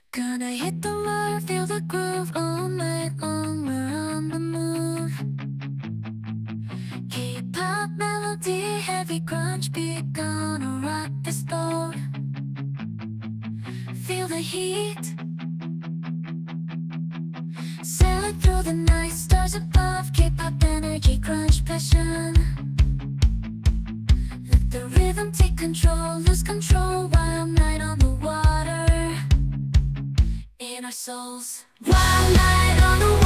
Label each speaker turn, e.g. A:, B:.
A: Gonna hit the mark, feel the groove all night long. We're on the move. K-pop melody, heavy grunge beat, gonna rock this boat. Feel the heat. Sailing through the night, stars above. K-pop energy, grunge passion. Let the rhythm take control, lose control. Wild night on the water, in our souls. Wild night on the